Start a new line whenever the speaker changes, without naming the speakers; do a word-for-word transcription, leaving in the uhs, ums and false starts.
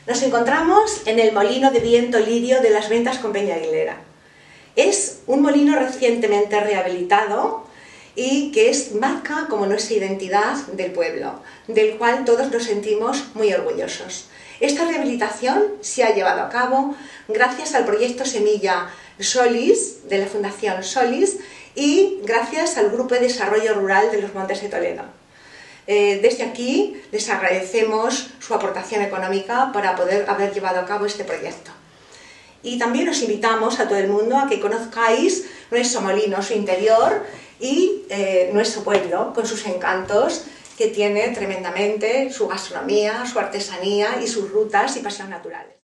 Nos encontramos en el molino de viento lirio de Las Ventas con Peña Aguilera. Es un molino recientemente rehabilitado y que es, marca como nuestra identidad del pueblo, del cual todos nos sentimos muy orgullosos. Esta rehabilitación se ha llevado a cabo gracias al proyecto Semilla Solis, de la Fundación Solis, y gracias al Grupo de Desarrollo Rural de los Montes de Toledo. Eh, desde aquí les agradecemos su aportación económica para poder haber llevado a cabo este proyecto. Y también os invitamos a todo el mundo a que conozcáis nuestro molino, su interior y eh, nuestro pueblo, con sus encantos, que tiene tremendamente su gastronomía, su artesanía y sus rutas y paseos naturales.